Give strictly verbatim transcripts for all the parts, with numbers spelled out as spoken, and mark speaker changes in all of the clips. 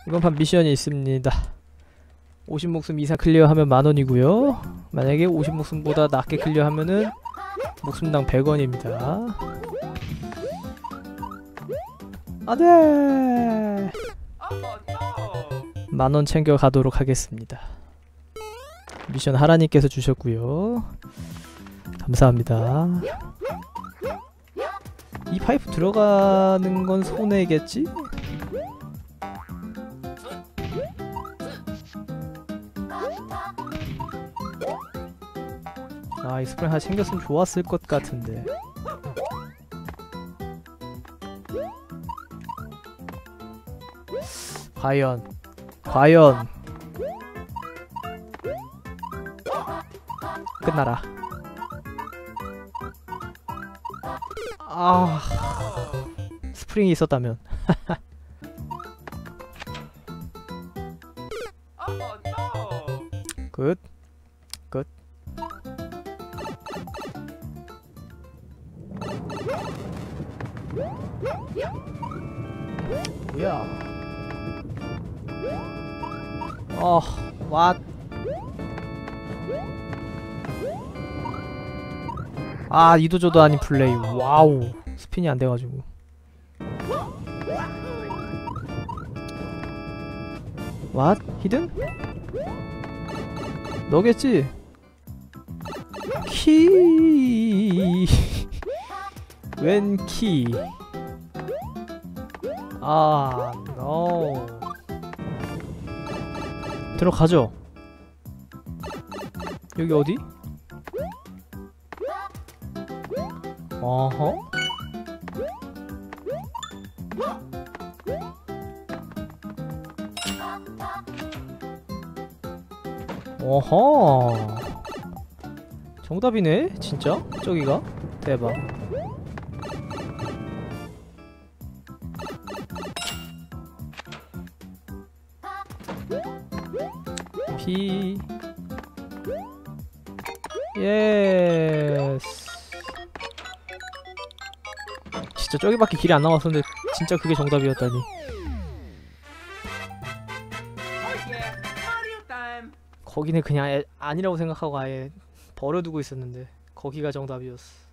Speaker 1: 이번 판 미션이 있습니다. 오십 목숨 이상 클리어하면 만원이고요 만약에 오십 목숨보다 낮게 클리어하면은 목숨당 백 원입니다. 안돼! 만원 챙겨가도록 하겠습니다. 미션 하라님께서 주셨고요 감사합니다. 이 파이프 들어가는 건 손해겠지? 아, 이 스프링 하나 챙겼으면 좋았을 것 같은데. 과연 과연 끝나라. 아, 스프링이 있었다면. 굿 굿. 뭐야? 어, 왓? 아, 이도저도 아닌 플레이. 와우. 스핀이 안 돼가지고. 왓? 히든? 너겠지? 키. 웬 키? 아, 노. 들어가죠. 여기 어디? 어허? 어허. 정답이네, 진짜? 저기가? 대박. 피. 예스. 진짜 저기밖에 길이 안 나왔었는데 진짜 그게 정답이었다니. 거기는 그냥 애, 아니라고 생각하고 아예 버려두고 있었는데 거기가 정답이었어.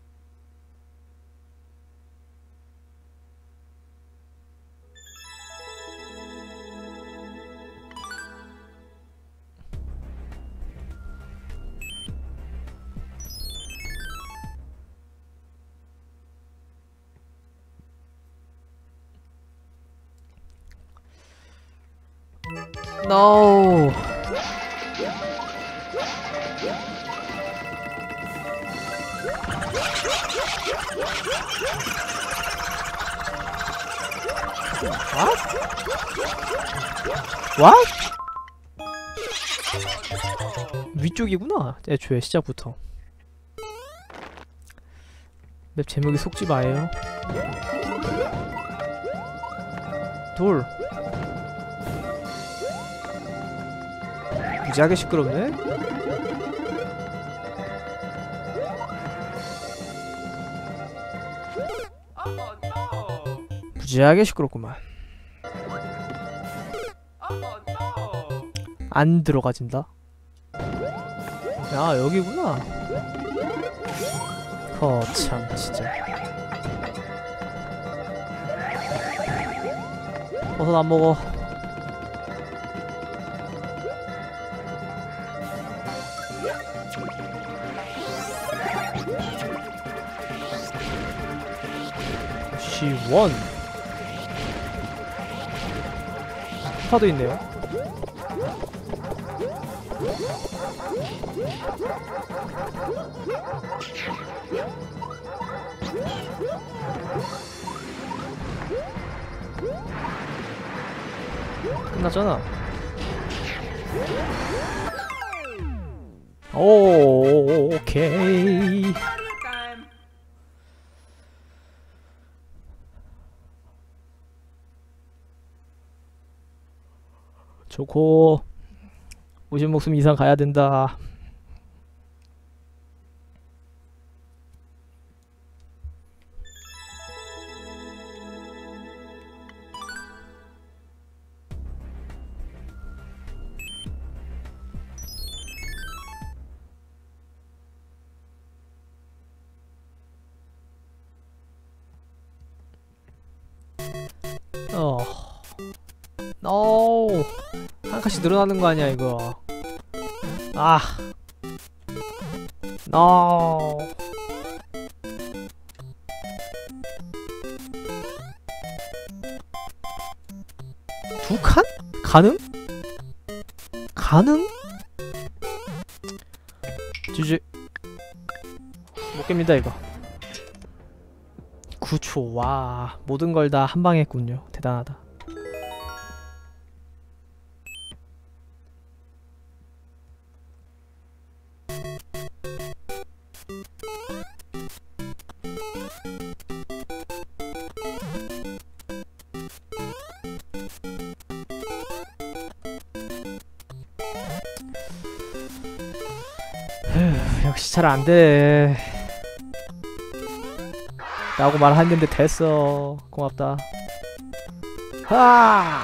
Speaker 1: No. What? What? 위쪽이구나. 애초에 시작부터. 맵 제목이 속지 마예요. 돌. 무지하게 시끄럽네? 무지하게 시끄럽구만. 안 들어가진다? 야, 여기구나. 거참 진짜. 버섯 안 먹어. 원. 스파도 있네요. 끝났잖아. 오, 오케이. 좋고 오십 목숨 이상 가야 된다. 어. 오. 한 칸씩 늘어나는 거 아니야 이거. 아. 노. 두 칸? 가능? 가능? 지지. 못 깹니다 이거. 구 초. 와, 모든 걸 다 한 방에 했군요. 대단하다. 휴, 역시 잘 안돼 라고 말했는데 됐어. 고맙다. 하!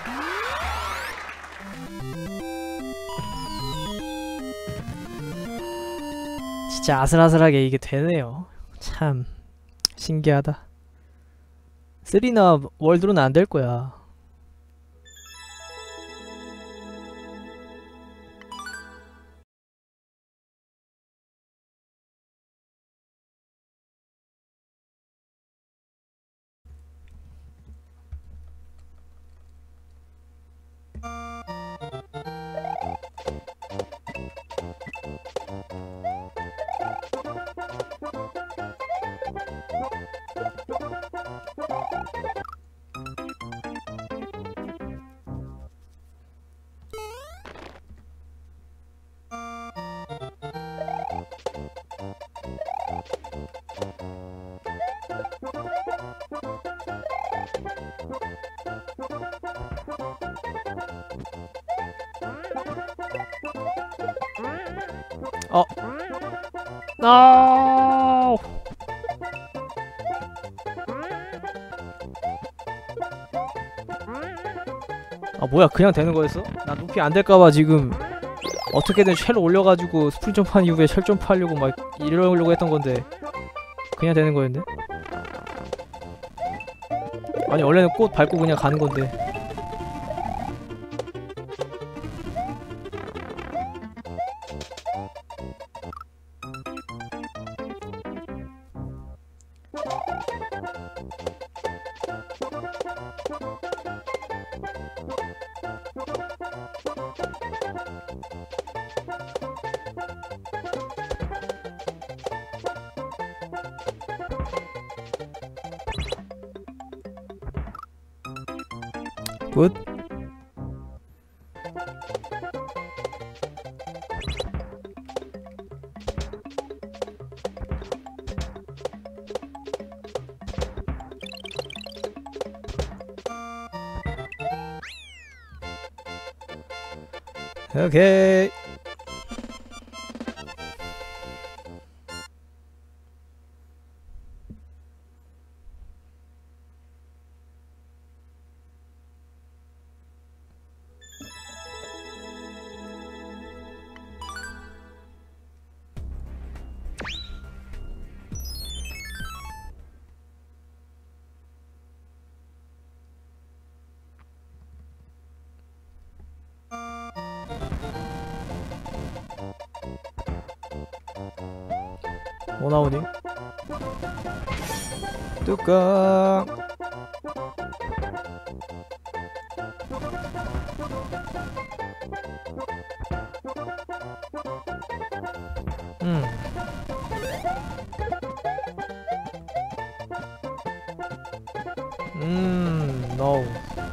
Speaker 1: 진짜 아슬아슬하게 이게 되네요. 참 신기하다. 쓰리나 월드로는 안 될 거야. 어. 노. 아 뭐야, 그냥 되는 거였어? 나 높이 안 될까봐 지금 어떻게든 쉘 올려가지고 스프링 점프한 이후에 쉘 점프하려고 막 이러려고 했던 건데 그냥 되는 거였네? 아니 원래는 꽃 밟고 그냥 가는 건데. 굿. 오케이. 뭐 나오니? 뚜껑. 음. 음, no.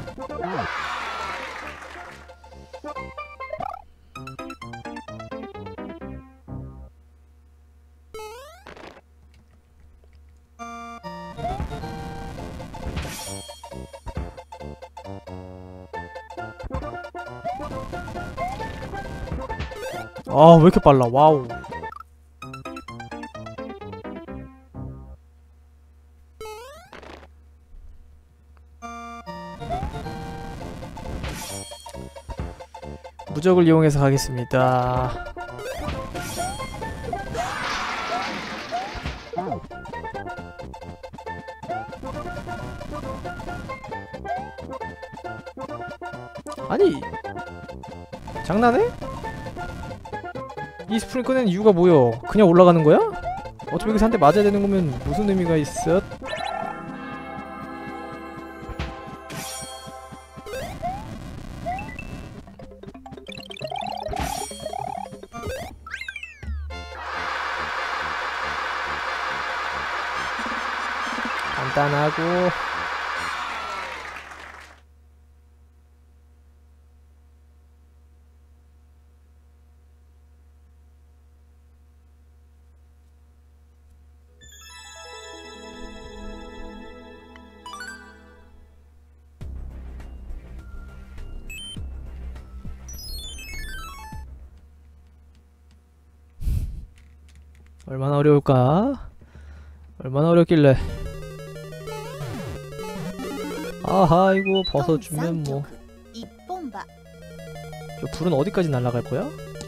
Speaker 1: 아, 왜 이렇게 빨라? 와우. 무적을 이용해서 가겠습니다. 아니 장난해? 이 스프링 꺼낸 이유가 뭐여? 그냥 올라가는 거야? 어차피 여기서 한 대 맞아야 되는 거면 무슨 의미가 있어? 간단하고 얼마나 어려울까? 얼마나 어렵길래. 아하 이거 벗어주면 뭐. 저 불은 어디까지 날아갈 거야?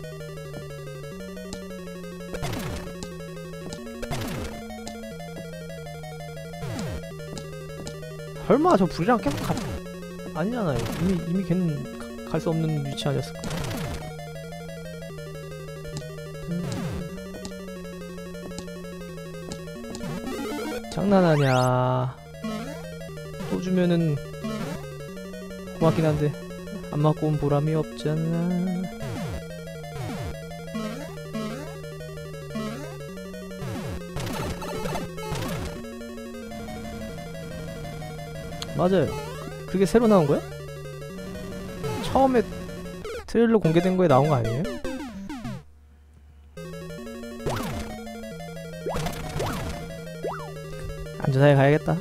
Speaker 1: 설마 저 불이랑 계속 가... 아니잖아요. 이미 이미 걔는 갈 수 없는 위치 아니었을까? 음... 장난하냐? 또 주면은 고맙긴 한데 안 맞고 온 보람이 없잖아. 맞아요. 그게 새로 나온 거야? 처음에 트레일러 공개된 거에 나온 거 아니에요? 안전하게 가야겠다.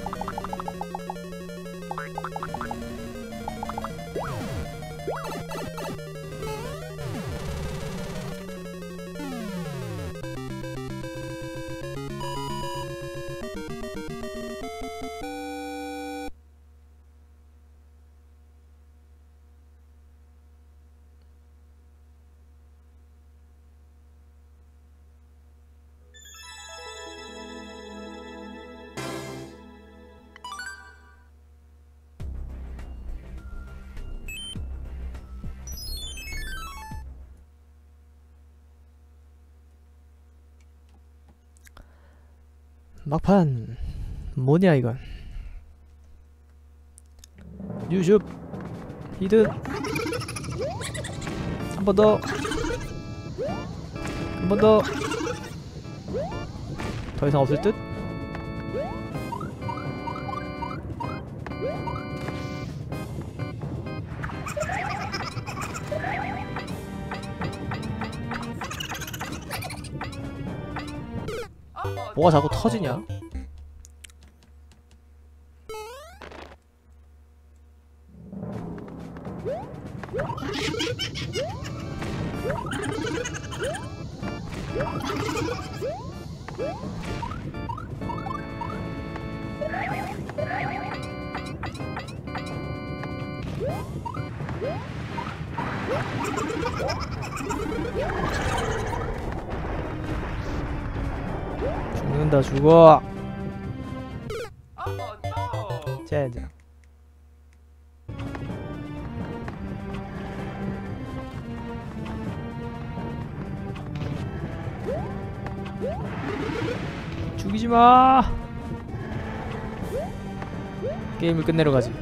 Speaker 1: 막판 뭐냐 이건. 뉴숍 히든 한 번 더 한 번 더 더 이상 없을 듯? 뭐가 자꾸 터지냐? 죽는다 죽어. 젠장. 죽이지마. 게임을 끝내러 가지.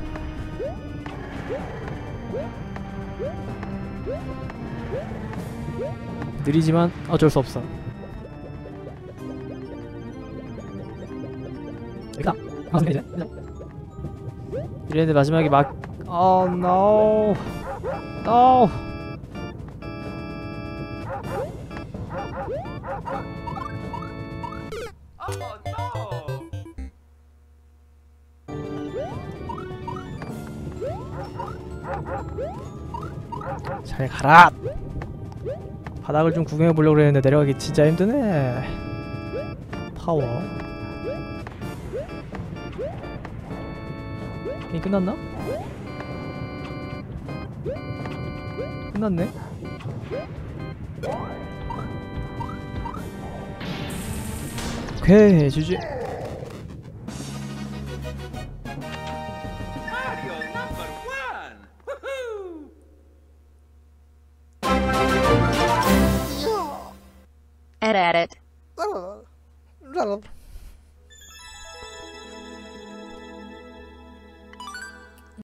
Speaker 1: 느리지만 어쩔 수 없어. 여기다. 이랬는데 마지막에 막 oh no no. 잘 가라. 바닥을 좀 구경해 보려고 그랬는데 내려가기 진짜 힘드네. 파워. 게임 끝났나? 끝났네? 오케이 지지.
Speaker 2: Mario number one! Woohoo! Edit.
Speaker 1: 랄랄라. 랄랄라.